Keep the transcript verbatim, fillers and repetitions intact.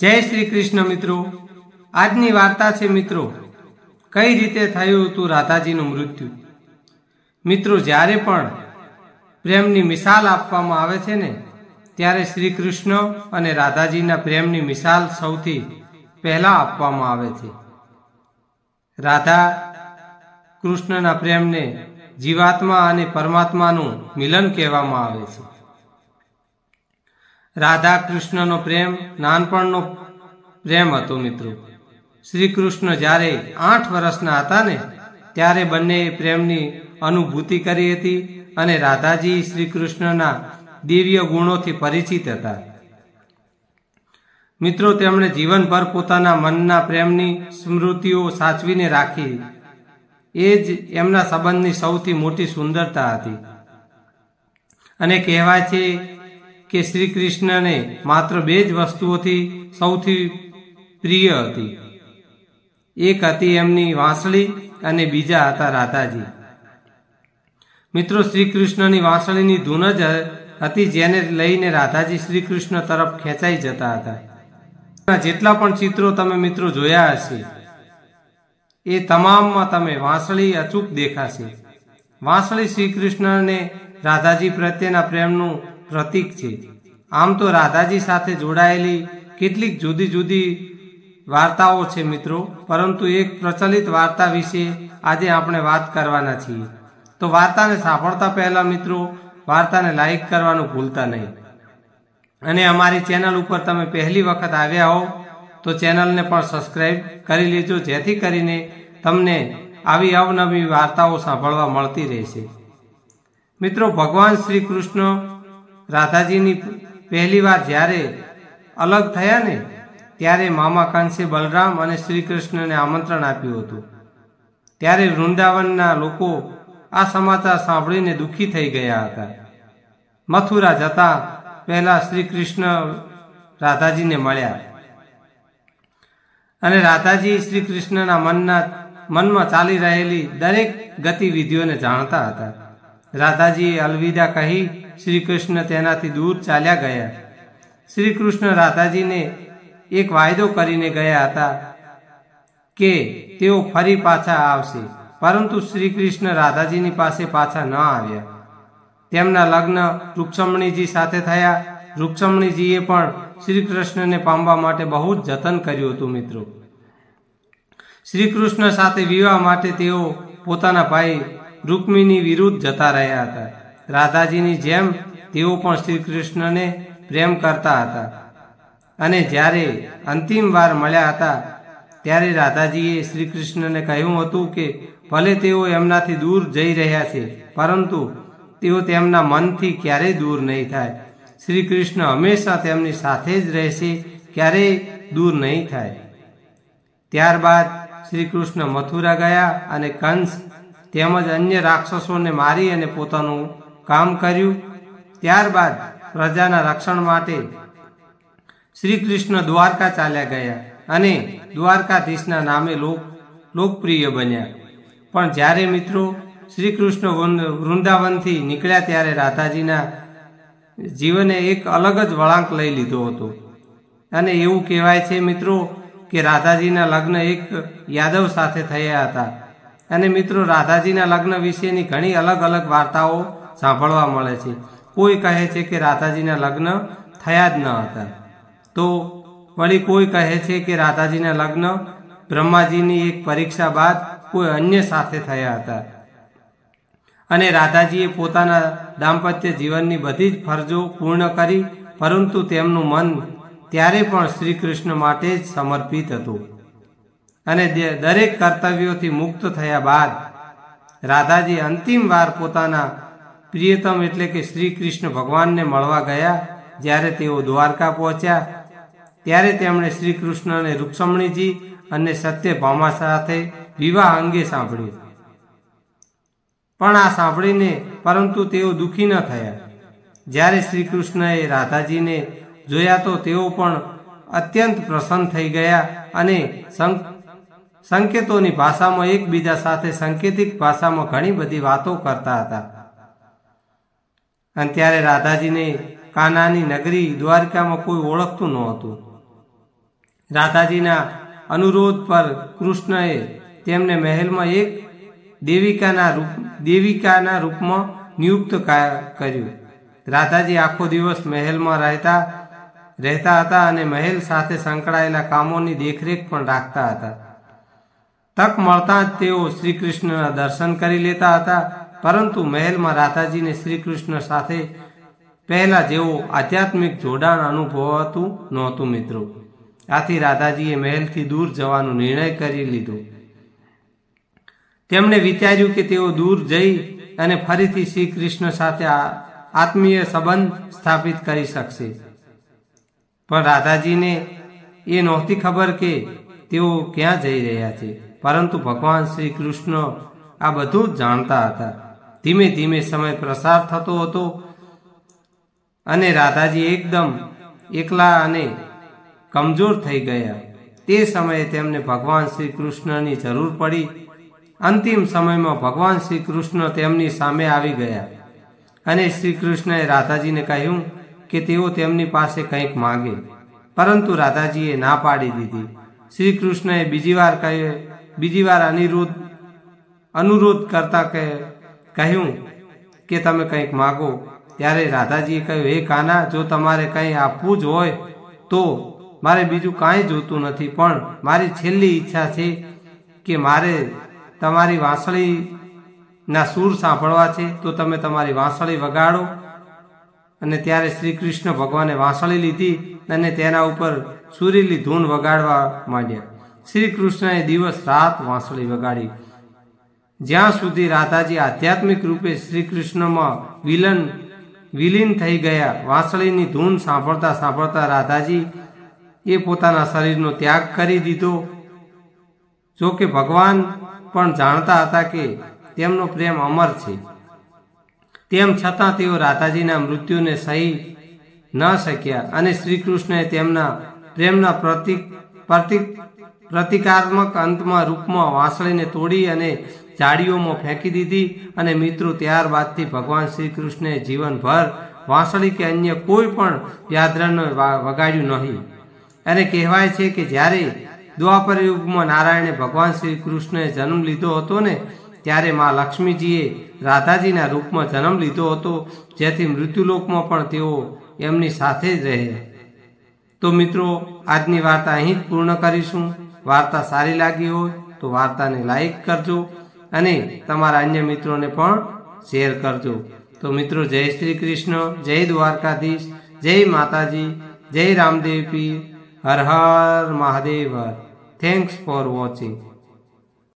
जय श्री कृष्ण मित्रों। आजनी वार्ता छे मित्रों कई रीते थयुं हतुं राधाजीनुं मृत्यु। मित्रों ज्यारे पण प्रेमनी मिसाल आपवामां आवे छे ने त्यारे श्री कृष्ण अने राधाजीना प्रेमनी मिसाल सौथी पहेला आपवामां आवे छे। राधा कृष्णना प्रेमने जीवात्मा अने परमात्मानुं मिलन कहेवामां आवे छे। राधा कृष्णनो प्रेम नानपणनो प्रेम हतो। मित्रों श्री कृष्ण ज्यारे आठ वर्षना हता ने त्यारे बंने प्रेमनी अनुभूति करी हती अने राधाजी श्री कृष्णना दिव्य गुणोथी परिचित हता। मित्रों तेमणे जीवनभर पोताना मनना प्रेमनी स्मृतिओ साचवीने राखी ए ज एमना संबंधनी सौथी मोटी सुंदरता हती। अने कहेवाय छे के श्री कृष्ण ने मात्र बेज वस्तुओथी सौथी प्रिय हती। एक हती एमनी वांसળી अने बीजा हता राधाजी। मित्रों श्री कृष्णनी वांसળીની धून ज हती जेने लईने राधाजी श्री कृष्ण तरफ खेंचाई जता हता। जेटला पण चित्रों तमे मित्रों जोया हशे ए तमाममां तमे वांसળી अचूक देखाशे। वांसળી श्री कृष्ण ने राधाजी प्रत्येना प्रेमनुं प्रतीक छे। आम तो राधाजी साथे जोड़ायेली केटलीक जुदी जुदी वार्ताओ छे मित्रों, परंतु एक प्रचलित वार्ता विषे आजे आपणे वात करवाना छीए। तो वार्ताने सांभळता पहेला मित्रों वार्ताने लाइक करवानुं भूलता नहीं। अने अमारी चेनल उपर तमे पहली वखत आव्या हो तो चेनलने पण सब्सक्राइब करी लेजो, जेथी करीने तमने आवी अवनवी वार्ताओ सांभळवा मळती रहेशे। मित्रों भगवान श्री कृष्ण राधाजीनी पहली बार ज्यारे अलग थया ने त्यारे मामा कंसे बलराम अने श्री कृष्ण ने आमंत्रण आप्युं हतुं। त्यारे वृंदावनना लोको आ समाचार सांभळीने दुखी थई गया हता। मथुरा जता पहला श्री कृष्ण राधाजी ने मळ्या अने राधाजी श्री कृष्णना मनना मनमा चाली रहेली दरेक गतिविधिओने जाणता हता। राधाजीए अलविदा कही श्री कृष्ण तेनाथी दूर चाल्या गया। श्री कृष्ण राधाजी ने एक वायदो करीने गया हता के तेओ फरी पाछा आवशे, परंतु श्री कृष्ण राधाजीनी पासे पाछा न आव्या। तेमना लग्न रुक्मणीजी साथे थया। रुक्मणीजीए पण श्री कृष्ण ने पामवा माटे बहु जतन कर्युं हतुं। मित्रों श्री कृष्ण साथे विवाह माटे तेओ पोताना भाई रुक्मिणी विरुद्ध जता रह्या हता। राधाजीनी जेम तेओ पण श्री कृष्ण ने प्रेम करता हता अने ज्यारे अंतिम वार मळ्या हता त्यारे राधाजीए श्री कृष्ण ने कह्युं हतुं के भले तेओ एमनाथी दूर जई रह्या छे, परंतु तेओ तेमना मनथी क्यारेय दूर नहीं थाय। श्री कृष्ण हमेशा तेमनी साथे ज रहेशे, क्यारेय दूर नहीं थाय। त्यारबाद श्री कृष्ण मथुरा गया अने कंस तेमज अन्य राक्षसोने मारी अने पोतानुं काम कर्युं। त्यारबाद प्रजाना रक्षण माटे श्री कृष्ण द्वारका चाल्या गया अने द्वारकाधीशना नामे लोक लोकप्रिय बन्या। पण ज्यारे मित्रों श्री कृष्ण वृंदावनथी निकळ्या त्यारे राधाजीना जीवने एक अलग ज वळांक लई लीधो हतो। अने एवुं कहेवाय छे मित्रों के राधाजीना लग्न एक यादव साथे थया हता। अने मित्रों राधाजीना लग्न विशेनी घणी अलग अलग वार्ताओ सांभळवा मळे छे। कोई कहे छे के राधाजीना लग्न थया ज न हता, तो वળી कोई कहे छे के राधाजीना लग्न ब्रह्माजीनी एक परीक्षा बाद कोई अन्य साथे थया हता अने राधाजीए पोताना दाम्पत्य जीवननी बधी ज फरजो पूर्ण करी, परंतु तेमनुं मन त्यारे पण श्री कृष्ण माटे ज समर्पित हतुं अने दरेक कर्तव्योथी मुक्त थया बाद राधाजी अंतिम वार पोताना प्रियतम एटले के श्री कृष्ण भगवान ने मळवा गया। ज्यारे तेओ द्वारका पहोंच्या त्यारे तेमणे श्री कृष्ण ने रुक्मणीजी अने सत्यभामा साथे विवाह अंगे सांभळ्युं। पण आ सांभळीने परंतु तेओ दुखी न थया। ज्यारे श्री कृष्णए राधाजीने जोया तो तेओ पण अत्यंत प्रसन्न थई गया अने संकेतोनी भाषामां एकबीजा साथे सांकेतिक भाषामां घणी बधी वातो करता हता। अने त्यारे राधाजीने कान्हानी नगरी द्वारकामां कोई ओळखतुं नहोतुं। રાધાજીના અનુરોધ પર કૃષ્ણએ તેમને મહેલમાં એક દેવિકાના રૂપ દેવિકાના રૂપમાં નિયુક્ત કર્યું. રાધાજી આખો દિવસ મહેલમાં રહેતા રહેતા હતા અને મહેલ સાથે સંકળાયેલા કામોની દેખરેખ પણ રાખતા હતા. તક મળતા જ તેઓ શ્રી કૃષ્ણના દર્શન કરી લેતા હતા. પરંતુ મહેલમાં રાધાજીને શ્રી કૃષ્ણ સાથે પહેલા જેવો આધ્યાત્મિક જોડાણ અનુભવાતું નહોતું મિત્રો. આથી રાધાજીએ મહેલથી દૂર જવાનો નિર્ણય કરી લીધો. તેમણે વિચાર્યું કે તેઓ દૂર જઈ અને ફરીથી શ્રી કૃષ્ણ સાથે આત્મીય સંબંધ સ્થાપિત કરી શકશે. પણ રાધાજીને એ નહોતી ખબર કે તેઓ ક્યાં જઈ રહ્યા છે. પરંતુ ભગવાન શ્રી કૃષ્ણ આ બધું જ જાણતા હતા. ધીમે ધીમે સમય પ્રસાર થતો હતો અને રાધાજી એકદમ એકલા અને કમજોર થઈ ગયા. તે સમયે તેમને ભગવાન શ્રી કૃષ્ણની જરૂર પડી. અંતિમ સમયમાં ભગવાન શ્રી કૃષ્ણ તેમની સામે આવી ગયા અને શ્રી કૃષ્ણએ રાધાજીને કહ્યું કે તેઓ તેમની પાસે કંઈક માગે. પરંતુ રાધાજીએ ના પાડી દીધી. શ્રી કૃષ્ણએ બીજી વાર કહ્યું બીજી વાર અનિરુદ્ધ અનુરોધ કરતા કે કહ્યું કે તમે કંઈક માગો. ત્યારે રાધાજીએ કહ્યું, હે કાના, જો તમારે કંઈ આપવું જ હોય તો મારે બીજું કાંઈ જોતું નથી, પણ મારી છેલ્લી ઈચ્છા છે કે મારે તમારી વાંસળીના સૂર સાંભળવા છે. તો તમે તમારી વાંસળી વગાડો. અને ત્યારે શ્રી કૃષ્ણ ભગવાને વાંસળી લીધી અને તેના ઉપર સુરીલી ધૂન વગાડવા માંડ્યા. શ્રી કૃષ્ણએ દિવસ રાત વાંસળી વગાડી. જ્યાં સુધી રાધાજી આધ્યાત્મિક રૂપે શ્રી કૃષ્ણમાં વિલન વિલીન થઈ ગયા. વાંસળીની ધૂન સાંભળતા સાંભળતા રાધાજી એ પોતાના શરીરનો ત્યાગ કરી દીધો. જો કે ભગવાન પણ જાણતા હતા કે તેમનો પ્રેમ અમર છે. તેમ છતાં તેઓ રાધાજીના મૃત્યુને સહી ન શક્યા અને શ્રી કૃષ્ણએ તેમના પ્રેમના પ્રતિક પ્રતિક પ્રતિકાત્મક અંતમાં રૂપમાં વાંસળીને તોડી અને ઝાડીઓમાં ફેંકી દીધી. અને મિત્રો, ત્યારબાદથી ભગવાન શ્રી કૃષ્ણએ જીવનભર વાંસળી કે અન્ય કોઈ પણ યાત્રાને વગાડ્યું નહીં. અને કહેવાય છે કે જ્યારે દ્વાપર યુગમાં નારાયણે ભગવાન શ્રી કૃષ્ણએ જન્મ લીધો હતો ને, ત્યારે મા લક્ષ્મીજીએ રાધાજીના રૂપમાં જન્મ લીધો હતો, જેથી મૃત્યુલોકમાં પણ તેઓ એમની સાથે જ રહે. તો મિત્રો, આજની વાર્તા અહીં જ પૂર્ણ કરીશું. વાર્તા સારી લાગી હોય તો વાર્તાને લાઈક કરજો અને તમારા અન્ય મિત્રોને પણ શેર કરજો. તો મિત્રો, જય શ્રી કૃષ્ણ, જય દ્વારકાધીશ, જય માતાજી, જય રામદેવ પીર, હર હર મહાદેવ. Thanks for watching.